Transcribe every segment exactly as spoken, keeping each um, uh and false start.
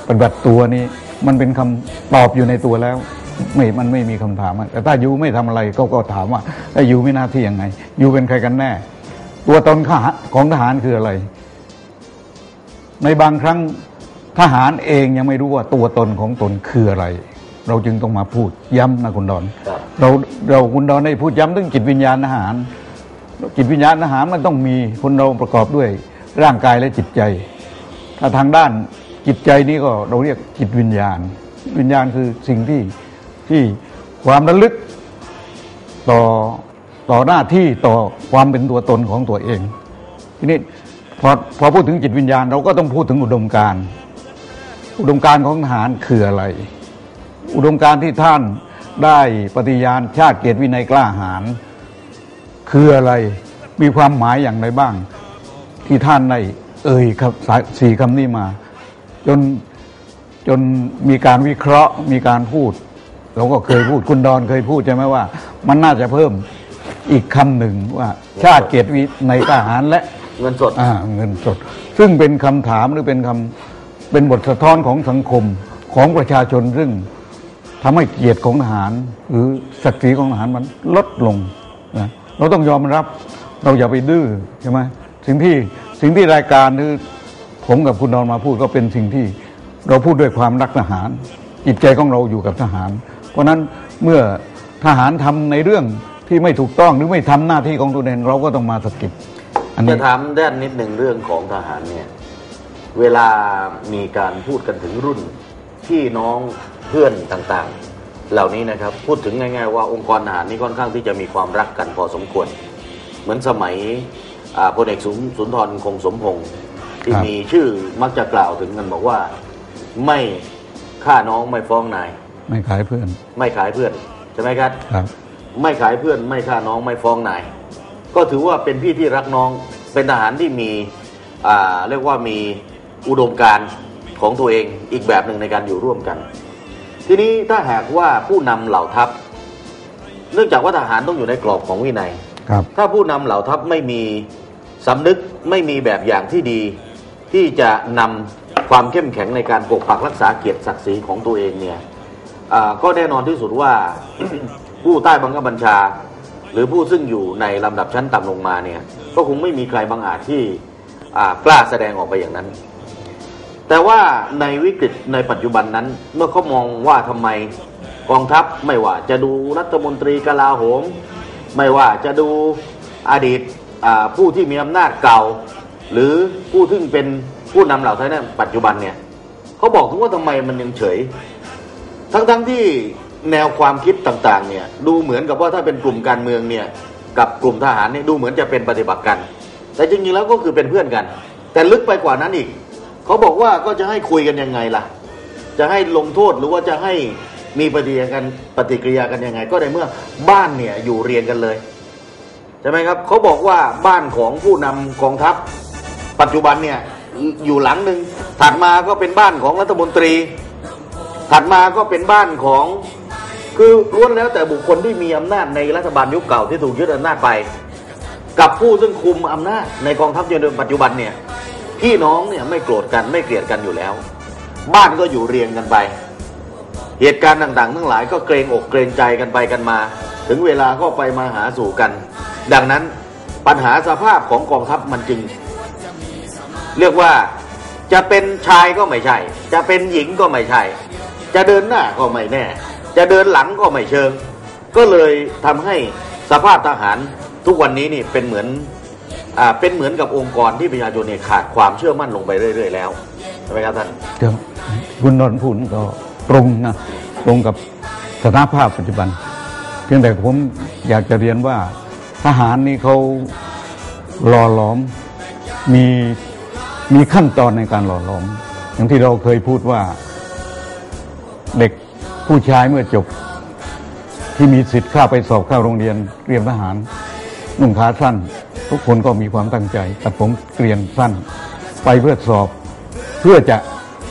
ปฏิบัติตัวนี้มันเป็นคำตอบอยู่ในตัวแล้วไม่มันไม่มีคำถามแต่ถ้ายูไม่ทำอะไรก็ก็ถามว่าแล้วยูมีหน้าที่ยังไงยูเป็นใครกันแน่ตัวตนของทหารคืออะไรในบางครั้งทหารเองยังไม่รู้ว่าตัวตนของตนคืออะไรเราจึงต้องมาพูดย้ำนะคุณดอนเราเราคุณดอนได้พูดย้ำเรื่องจิตวิญญาณทหารจิตวิญญาณทหารมันต้องมีคนเราประกอบด้วยร่างกายและจิตใจถ้าทางด้านจิตใจนี้ก็เราเรียกจิตวิญญาณวิญญาณคือสิ่งที่ที่ความระลึกต่อต่อหน้าที่ต่อความเป็นตัวตนของตัวเองทีนี้พอพอพูดถึงจิตวิญญาณเราก็ต้องพูดถึงอุดมการณ์อุดมการณ์ของทหารคืออะไรอุดมการณ์ที่ท่านได้ปฏิญาณชาติเกียรติวินัยกล้าหาญคืออะไรมีความหมายอย่างไรบ้างที่ท่านได้เอ่ยครับสี่คำนี้มาจนจนมีการวิเคราะห์มีการพูดเราก็เคยพูดคุณดอนเคยพูดใช่ไหมว่ามันน่าจะเพิ่มอีกคำหนึ่งว่าชาติเกียรติวินัยกล้าหาญและเงินสดอ่าเงินสดซึ่งเป็นคำถามหรือเป็นคำเป็นบทสะท้อนของสังคมของประชาชนซึ่งทำให้เกียรติของทหารหรือศักดิ์ศรีของทหารมันลดลงนะเราต้องยอมรับเราอย่าไปดื้อใช่ไหมสิ่งที่สิ่งที่รายการคือผมกับคุณดอนมาพูดก็เป็นสิ่งที่เราพูดด้วยความรักทหารจิตใจของเราอยู่กับทหารเพราะนั้นเมื่อทหารทำในเรื่องที่ไม่ถูกต้องหรือไม่ทำหน้าที่ของตัวเองเราก็ต้องมาสะกิดจะถามด้านนิดหนึ่งเรื่องของทหารเนี่ยเวลามีการพูดกันถึงรุ่นพี่น้องเพื่อนต่างๆเหล่านี้นะครับพูดถึงง่ายๆว่าองค์กรทหารนี่ค่อนข้างที่จะมีความรักกันพอสมควรเหมือนสมัยพลเอกสุนทรคงสมพงษ์ที่มีชื่อมักจะกล่าวถึงกันบอกว่าไม่ฆ่าน้องไม่ฟ้องนายไม่ขายเพื่อนไม่ขายเพื่อนใช่ไหมครับครับไม่ขายเพื่อนไม่ฆ่าน้องไม่ฟ้องนายก็ถือว่าเป็นพี่ที่รักน้องเป็นทหารที่มีอ่าเรียกว่ามีอุดมการณ์ของตัวเองอีกแบบหนึ่งในการอยู่ร่วมกันทีนี้ถ้าหากว่าผู้นำเหล่าทัพเนื่องจากว่าทหารต้องอยู่ในกรอบของวินัยถ้าผู้นำเหล่าทัพไม่มีสำนึกไม่มีแบบอย่างที่ดีที่จะนำความเข้มแข็งในการปกปักรักษาเกียรติศักดิ์ศรีของตัวเองเนี่ยก็แน่นอนที่สุดว่า ผู้ใต้บังคับบัญชาหรือผู้ซึ่งอยู่ในลำดับชั้นต่ำลงมาเนี่ยก็คงไม่มีใครบางอาจที่กล้าแสดงออกไปอย่างนั้นแต่ว่าในวิกฤตในปัจจุบันนั้นเมื่อเขามองว่าทำไมกองทัพไม่ว่าจะดูรัฐมนตรีกลาโหมไม่ว่าจะดูอดีตผู้ที่มีอำนาจเก่าหรือผู้ที่เป็นผู้นำเหล่าทัพในปัจจุบันเนี่ยเขาบอกถึงว่าทำไมมันยังเฉยทั้งๆที่แนวความคิดต่างๆเนี่ยดูเหมือนกับว่าถ้าเป็นกลุ่มการเมืองเนี่ยกับกลุ่มทหารเนี่ยดูเหมือนจะเป็นปฏิบัติกันแต่จริงๆแล้วก็คือเป็นเพื่อนกันแต่ลึกไปกว่านั้นอีกเขาบอกว่าก็จะให้คุยกันยังไงล่ะจะให้ลงโทษหรือว่าจะให้มีปฏิกิริยากันปฏิกิริยากันยังไงก็ในเมื่อบ้านเนี่ยอยู่เรียงกันเลยใช่ไหมครับเขาบอกว่าบ้านของผู้นำกองทัพปัจจุบันเนี่ยอยู่หลังหนึ่งถัดมาก็เป็นบ้านของรัฐมนตรีถัดมาก็เป็นบ้านของคือล้วนแล้วแต่บุคคลที่มีอำนาจในรัฐบาลยุคเก่าที่ถูกยึดอำนาจไปกับผู้ซึ่งคุมอำนาจในกองทัพในปัจจุบันเนี่ยพี่น้องเนี่ยไม่โกรธกันไม่เกลียดกันอยู่แล้วบ้านก็อยู่เรียงกันไปเหตุการณ์ต่างๆทั้งหลายก็เกรงอกเกรงใจกันไปกันมาถึงเวลาก็ไปมาหาสู่กันดังนั้นปัญหาสภาพของกองทัพมันจึงเรียกว่าจะเป็นชายก็ไม่ใช่จะเป็นหญิงก็ไม่ใช่จะเดินหน้าก็ไม่แน่จะเดินหลังก็ไม่เชิงก็เลยทำให้สภาพทหารทุกวันนี้นี่เป็นเหมือนอ่าเป็นเหมือนกับองค์กรที่ประชาชนเนี่ยขาดความเชื่อมั่นลงไปเรื่อยๆแล้วใช่ไหมครับท่านเดี๋ยวคุณนนท์พูดก็ตรงนะตรงกับสถานภาพปัจจุบันเพียงแต่ผมอยากจะเรียนว่าทหารนี่เขาหล่อหลอมมีมีขั้นตอนในการหล่อหลอมอย่างที่เราเคยพูดว่าเด็กผู้ชายเมื่อจบที่มีสิทธิ์เข้าไปสอบเข้าโรงเรียนเตรียมทหารนุ่งขาสั้นทุกคนก็มีความตั้งใจแต่ผมเกรียนสั้นไปเพื่อสอบเพื่อจะ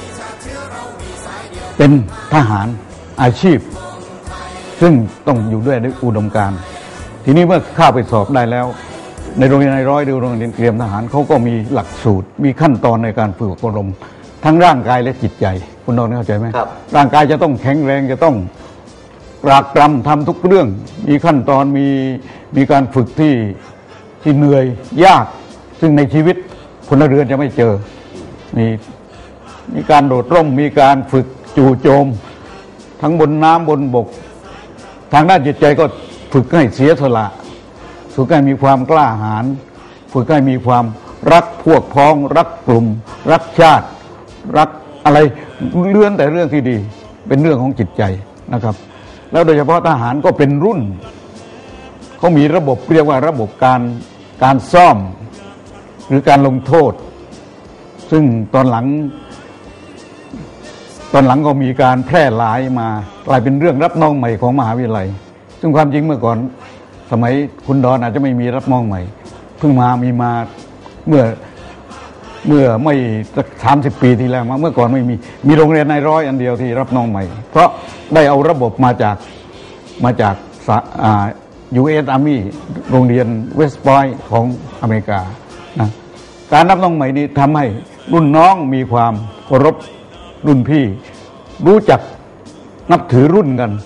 เป็นทหารอาชีพซึ่งต้องอยู่ด้วยอุดมการณ์ทีนี้เมื่อเข้าไปสอบได้แล้วในโรงเรียนนายร้อยหรือโรงเรียนเตรียมทหารเขาก็มีหลักสูตรมีขั้นตอนในการฝึกอบรมทั้งร่างกายและจิตใจคุณนนท์เข้าใจไหมครับร่างกายจะต้องแข็งแรงจะต้องปรากตรำทำทุกเรื่องมีขั้นตอนมีมีการฝึกที่ที่เหนื่อยยากซึ่งในชีวิตพลเรือนจะไม่เจอมีมีการโดดร่มมีการฝึกจู่โจมทั้งบนน้ำบนบกทางด้านจิตใจก็ฝึกให้เสียสละฝึกให้มีความกล้าหาญฝึกให้มีความรักพวกพ้องรักกลุ่มรักชาติรักอะไรเรื่องแต่เรื่องที่ดีเป็นเรื่องของจิตใจนะครับแล้วโดยเฉพาะทหารก็เป็นรุ่นเขามีระบบเรียกว่าระบบการการซ่อมหรือการลงโทษซึ่งตอนหลังตอนหลังก็มีการแพร่หลายมากลายเป็นเรื่องรับน้องใหม่ของมหาวิทยาลัยซึ่งความจริงเมื่อก่อนสมัยคุณดอนอาจจะไม่มีรับน้องใหม่เพิ่งมามีมาเมื่อเมื่อไม่สักสามสิบปีที่แล้วมาเมื่อก่อนไม่มีมีโรงเรียนนายร้อยอันเดียวที่รับน้องใหม่เพราะได้เอาระบบมาจากมาจากอ่า ยู เอส Army โรงเรียนเวสต์พอยต์ของอเมริกานะการรับน้องใหม่นี้ทำให้รุ่นน้องมีความเคารพรุ่นพี่รู้จักนับถือรุ่นกัน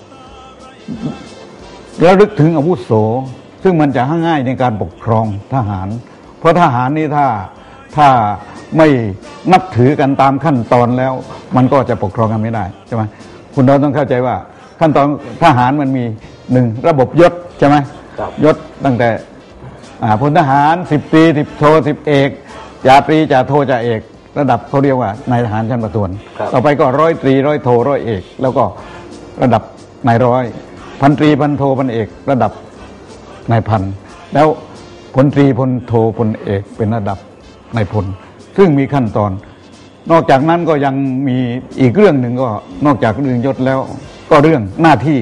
แล้วลึกถึงอาวุโสซึ่งมันจะง่ายในการปกครองทหารเพราะทหารนี่ถ้าถ้าไม่นับถือกันตามขั้นตอนแล้วมันก็จะปกครองกันไม่ได้ใช่ไหมคุณเราต้องเข้าใจว่าขั้นตอนทหารมันมีหนึ่งระบบยศใช่ไหมยศตั้งแต่พลทหารสิบตรีสิบโทสิบเอกจ่าตรีจ่าโทจ่าเอกระดับเขาเรียกว่านายทหารชั้นประทวนต่อไปก็ร้อยตรีร้อยโทร้อยเอกแล้วก็ระดับนายร้อยพันตรีพันโทพันเอกระดับนายพันแล้วพลตรีพลโทพลเอกเป็นระดับนายพลซึ่งมีขั้นตอนนอกจากนั้นก็ยังมีอีกเรื่องหนึ่งก็นอกจากเรื่องยศแล้วก็เรื่องหน้าที่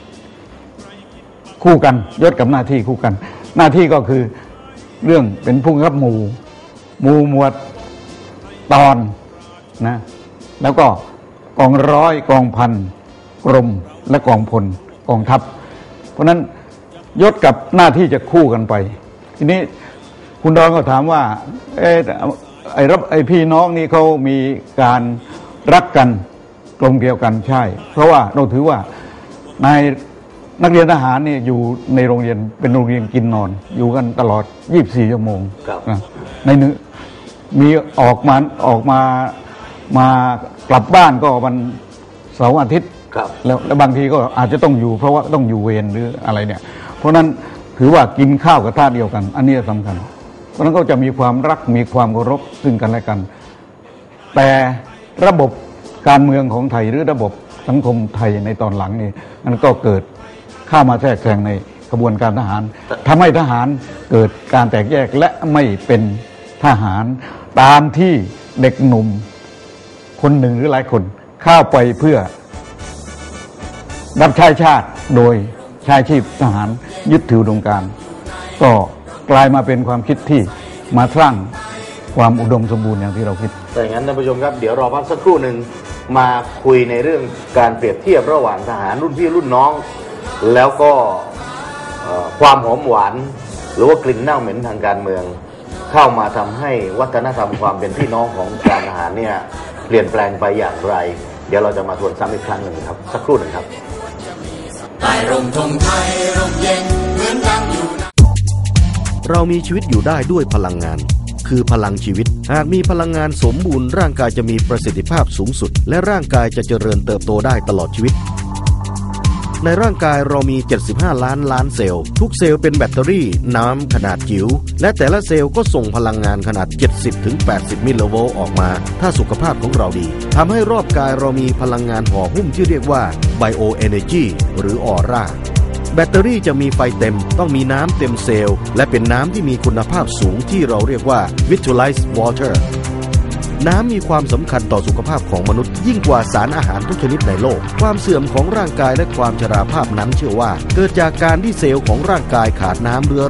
คู่กันยศกับหน้าที่คู่กันหน้าที่ก็คือเรื่องเป็นผู้บังคับหมู่หมู่หมวดตอนนะแล้วก็กองร้อยกองพันกรมและกองพลกองทัพเพราะนั้นยศกับหน้าที่จะคู่กันไปทีนี้คุณดอนก็ถามว่าเออไอ้รับไอ้พี่น้องนี่เขามีการรักกันกลมเกลียวกันใช่เพราะว่าเราถือว่าในนักเรียนทหารเนี่ยอยู่ในโรงเรียนเป็นโรงเรียนกินนอนอยู่กันตลอดยี่สิบสี่ชั่วโมงนะในนึมีออกมาออกมามากลับบ้านก็วันเสาร์อาทิตย์แล้วแล้วบางทีก็อาจจะต้องอยู่เพราะว่าต้องอยู่เวรหรืออะไรเนี่ยเพราะนั้นถือว่ากินข้าวกับท่าเดียวกันอันนี้สำคัญเพราะนั้นก็จะมีความรักมีความเคารพซึ่งกันและกันแต่ระบบการเมืองของไทยหรือระบบสังคมไทยในตอนหลังนี่มันก็เกิดเข้ามาแทรกแซงในกระบวนการทหารทำให้ทหารเกิดการแตกแยกและไม่เป็นทหารตามที่เด็กหนุ่มคนหนึ่งหรือหลายคนเข้าไปเพื่อรับใช้ชาติโดยใช้ชีพทหารยึดถืออุดมการณ์ก็กลายมาเป็นความคิดที่มาสร้างความอุดมสมบูรณ์อย่างที่เราคิดแต่อย่างนั้นท่านผู้ชมครับเดี๋ยวรอพักสักครู่หนึ่งมาคุยในเรื่องการเปรียบเทียบระหว่างทหารรุ่นพี่รุ่นน้องแล้วก็ความหอมหวานหรือว่ากลิ่นเน่าเหม็นทางการเมืองเข้ามาทำให้วัฒนธรรมความเป็นพี่น้องของการทหารเนี่ยเปลี่ยนแปลงไปอย่างไรเดี๋ยวเราจะมาทวนซ้ำอีกครั้งหนึ่งครับสักครู่หนึ่งครับใต้ร่มธงไทยร่มเย็นเหมือนดังอยู่เรามีชีวิตอยู่ได้ด้วยพลังงานคือพลังชีวิตหากมีพลังงานสมบูรณ์ร่างกายจะมีประสิทธิภาพสูงสุดและร่างกายจะเจริญเติบโตได้ตลอดชีวิตในร่างกายเรามีเจ็ดสิบห้าล้านล้านเซลล์ทุกเซลล์เป็นแบตเตอรี่น้ำขนาดจิ๋วและแต่ละเซลล์ก็ส่งพลังงานขนาด เจ็ดสิบถึงแปดสิบ มิลลิโวลต์ออกมาถ้าสุขภาพของเราดีทำให้รอบกายเรามีพลังงานห่อหุ้มที่เรียกว่า Bioenergy หรือออร่าแบตเตอรี่จะมีไฟเต็มต้องมีน้ำเต็มเซลล์และเป็นน้ำที่มีคุณภาพสูงที่เราเรียกว่า Vitalized Water น้ำมีความสำคัญต่อสุขภาพของมนุษย์ยิ่งกว่าสารอาหารทุกชนิดในโลกความเสื่อมของร่างกายและความชราภาพนั้นเชื่อว่าเกิดจากการที่เซลล์ของร่างกายขาดน้ำเรื้อรัง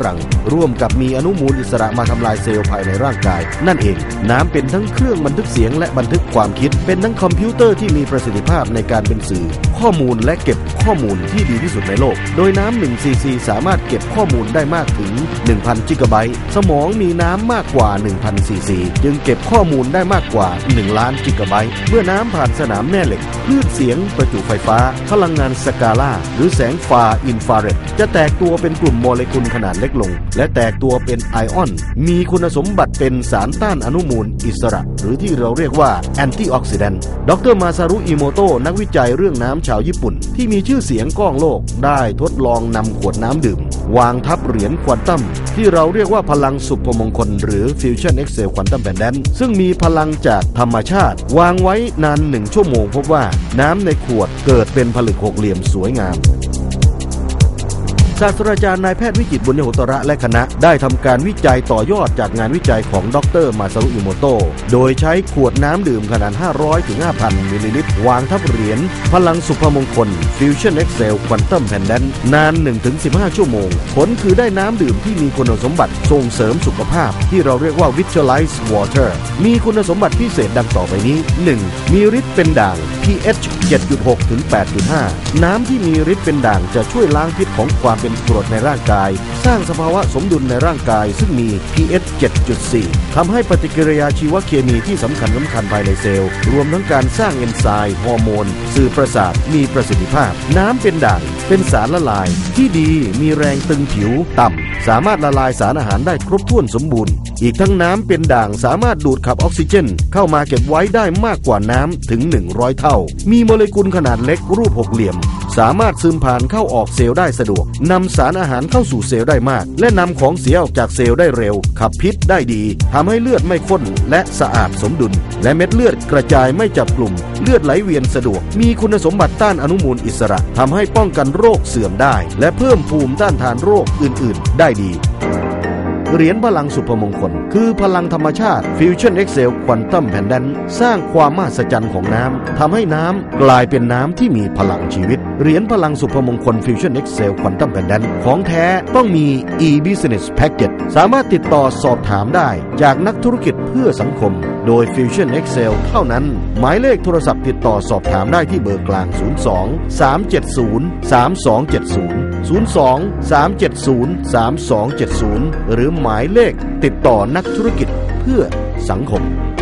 ร่วมกับมีอนุมูลอิสระมาทำลายเซลล์ภายในร่างกายนั่นเองน้ำเป็นทั้งเครื่องบันทึกเสียงและบันทึกความคิดเป็นทั้งคอมพิวเตอร์ที่มีประสิทธิภาพในการเป็นสื่อข้อมูลและเก็บข้อมูลที่ดีที่สุดในโลกโดยน้ำหนึ่งซีซีสามารถเก็บข้อมูลได้มากถึง หนึ่งพัน กิกะไบต์สมองมีน้ำมากกว่า หนึ่งพัน ซีซีจึงเก็บข้อมูลได้มากกว่าหนึ่งล้านกิกะไบต์เมื่อน้ำผ่านสนามแม่เหล็กคลื่นเสียงประจุไฟฟ้าพลังงานสกาล่าหรือแสงฟาอินฟราเรดจะแตกตัวเป็นกลุ่มโมเลกุลขนาดเล็กลงและแตกตัวเป็นไอออนมีคุณสมบัติเป็นสารต้านอนุมูลอิสระหรือที่เราเรียกว่าแอนตี้ออกซิแดนต์ดรมาซารุอิโมโตะนักวิจัยเรื่องน้ำชาวญี่ปุ่นที่มีชื่อเสียงก้องโลกได้ทดลองนำขวดน้ำดื่มวางทับเหรียญควอนตัมที่เราเรียกว่าพลังสุภมงคลหรือ Fusion Excel Quantum Pendant ซึ่งมีพลังจากธรรมชาติวางไว้นานหนึ่งชั่วโมงพบว่าน้ำในขวดเกิดเป็นผลึกหกเหลี่ยมสวยงามศาสตราจารย์นายแพทย์วิจิตรบุญยโหตระและคณะได้ทำการวิจัยต่อยอดจากงานวิจัยของดรมาซารุอิโมโตะโดยใช้ขวดน้ำดื่มขนาด ห้าร้อยถึงห้าพัน มิลลิลิตรวางทับเหรียญพลังสุภมงคล Fusion Excel Quantum Pendant นาน หนึ่งถึงสิบห้า ชั่วโมงผลคือได้น้ำดื่มที่มีคุณสมบัติส่งเสริมสุขภาพที่เราเรียกว่า Vitalized Water มีคุณสมบัติพิเศษดังต่อไปนี้ หนึ่ง มีฤทธิ์เป็นด่าง พี เอช เจ็ดจุดหก ถึง แปดจุดห้า น้ำที่มีฤทธิ์เป็นด่างจะช่วยล้างพิษของความเป็นกรดในร่างกายสร้างสภาวะสมดุลในร่างกายซึ่งมี พี เอช เจ็ดจุดสี่ ทำให้ปฏิกิริยาชีวเคมีที่สำคัญสำคัญภายในเซลล์รวมทั้งการสร้างเอนไซม์ฮอร์โมนสื่อประสาทมีประสิทธิภาพน้ำเป็นด่างเป็นสารละลายที่ดีมีแรงตึงผิวต่ำสามารถละลายสารอาหารได้ครบถ้วนสมบูรณ์อีกทั้งน้ำเป็นด่างสามารถดูดขับออกซิเจนเข้ามาเก็บไว้ได้มากกว่าน้ำถึงหนึ่งร้อยเท่ามีโมเลกุลขนาดเล็กรูปหกเหลี่ยมสามารถซึมผ่านเข้าออกเซลล์ได้สะดวกนำสารอาหารเข้าสู่เซลล์ได้มากและนำของเสียออกจากเซลล์ได้เร็วขับพิษได้ดีทำให้เลือดไม่ข้นและสะอาดสมดุลและเม็ดเลือดกระจายไม่จับกลุ่มเลือดไหลเวียนสะดวกมีคุณสมบัติต้านอนุมูลอิสระทำให้ป้องกันโรคเสื่อมได้และเพิ่มภูมิต้านทานโรคอื่นๆได้ดีเหรียญพลังสุภมงคลคือพลังธรรมชาติ Fusion Excel Quantum Pendant สร้างความมหัศจรรย์ของน้ำทำให้น้ำกลายเป็นน้ำที่มีพลังชีวิตเหรียญพลังสุภมงคล Fusion Excel Quantum Pendant ของแท้ต้องมี e-business package สามารถติดต่อสอบถามได้จากนักธุรกิจเพื่อสังคมโดย Fusion Excel เท่านั้นหมายเลขโทรศัพท์ติดต่อสอบถามได้ที่เบอร์กลาง ศูนย์ สอง สาม เจ็ด ศูนย์ สาม สอง เจ็ด ศูนย์ ศูนย์ สอง สาม เจ็ด ศูนย์ สาม สอง เจ็ด ศูนย์หรือหมายเลขติดต่อนักธุรกิจเพื่อสังคม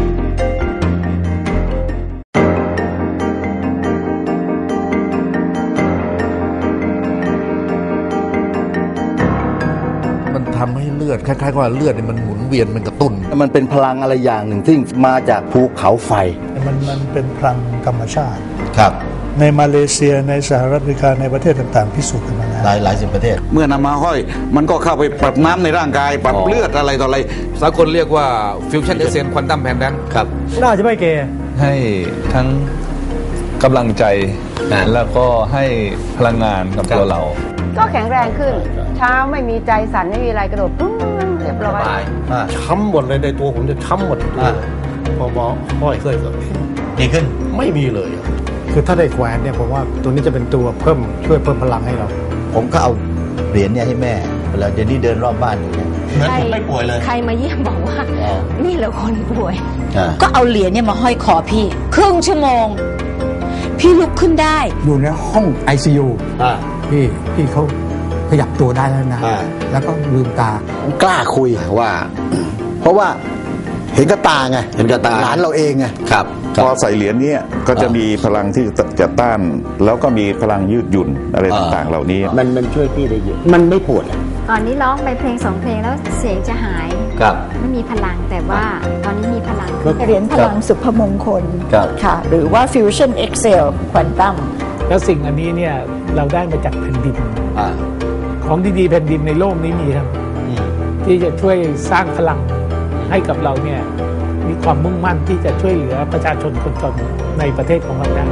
มันทำให้เลือดคล้ายๆว่าเลือดมันหมุนเวียนมันกระตุ้นมันเป็นพลังอะไรอย่างหนึ่งที่มาจากภูเขาไฟมันมันเป็นพลังธรรมชาติครับในมาเลเซียในสหรัฐอเมริกาในประเทศต่างๆพิสูจน์กันมาแล้วหลายหลายสิบประเทศเมื่อนำมาห้อยมันก็เข้าไปปรับน้ำในร่างกายปรับเลือดอะไรต่ออะไรสากลเรียกว่า Fusion Excel Quantum Pendant ครับน่าจะไม่เกให้ทั้งกำลังใจแล้วก็ให้พลังงานกับตัวเราก็แข็งแรงขึ้นเช้าไม่มีใจสั่นไม่มีอะไรกระโดดปุ้งเรียบร้อยช้ำหมดเลยในตัวผมจะช้ำหมดพอหมอห้อยเคยแบบดีขึ้นไม่มีเลยคือถ้าได้แขวนเนี่ยผมว่าตัวนี้จะเป็นตัวเพิ่มช่วยเพิ่มพลังให้เราผมก็เอาเหรียญเนี่ยให้แม่เวลาเดี๋ยวนี้เดินรอบบ้านอย่างเงี้ยเหมือนคนไม่ป่วยเลยใครมาเยี่ยมบอกว่านี่แหละคนป่วยก็เอาเหรียญเนี่ยมาห้อยคอพี่ครึ่งชั่วโมงพี่ลุกขึ้นได้อยู่ในห้อง ไอ ซี ยู พี่พี่เขาขยับตัวได้แล้วนะแล้วก็ลืมตากล้าคุยว่าเพราะว่าเห็นกระตาไงเห็นกระตาหลานเราเองไงครับพอใส่เหรียญนี้ก็จะมีพลังที่จะต้านแล้วก็มีพลังยืดหยุ่นอะไรต่างๆเหล่านี้มันมันช่วยพี่ได้เยอะมันไม่ปวดตอนนี้ร้องไปเพลงสองเพลงแล้วเสียงจะหายไม่มีพลังแต่ว่าตอนนี้มีพลังเหรียญพลังสุภมงคลค่ะหรือว่า Fusion Excel Quantum แล้วสิ่งอันนี้เนี่ยเราได้มาจากแผ่นดินของดีๆแผ่นดินในโลกนี้มีครับที่จะช่วยสร้างพลังให้กับเราเนี่ยมีความมุ่งมั่นที่จะช่วยเหลือประชาชนคนจนในประเทศของเราได้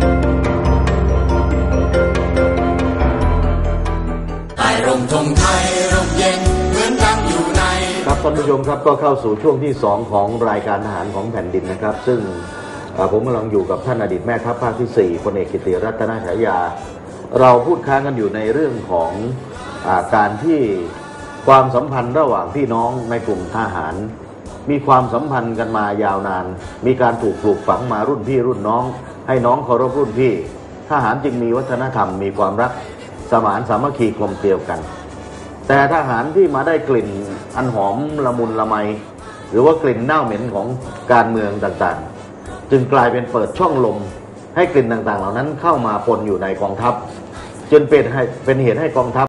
ไอร่มธงไทยร่มเย็นเหมือนดังอยู่ในครับท่านผู้ชมครับก็เข้าสู่ช่วงที่สองของรายการทหารของแผ่นดินนะครับซึ่งผมกำลังอยู่กับท่านอดีตแม่ทัพภาคที่สี่พลเอกกิติรัตนฉายาเราพูดค้างกันอยู่ในเรื่องของอาการที่ความสัมพันธ์ระหว่างพี่น้องในกลุ่มทหารมีความสัมพันธ์กันมายาวนานมีการถูกปลูกฝังมารุ่นพี่รุ่นน้องให้น้องเคารพรุ่นพี่ทหารจึงมีวัฒนธรรมมีความรักสมานสามัคคีกลมเกลียวกันแต่ทหารที่มาได้กลิ่นอันหอมละมุนละไมหรือว่ากลิ่นเน่าเหม็นของการเมืองต่างๆจึงกลายเป็นเปิดช่องลมให้กลิ่นต่างๆเหล่านั้นเข้ามาปนอยู่ในกองทัพจนเป็นให้เป็นเหตุให้กองทัพ